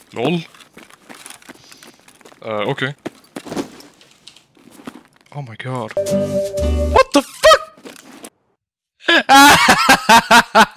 Lol. Okay. Oh my god. What the fuck?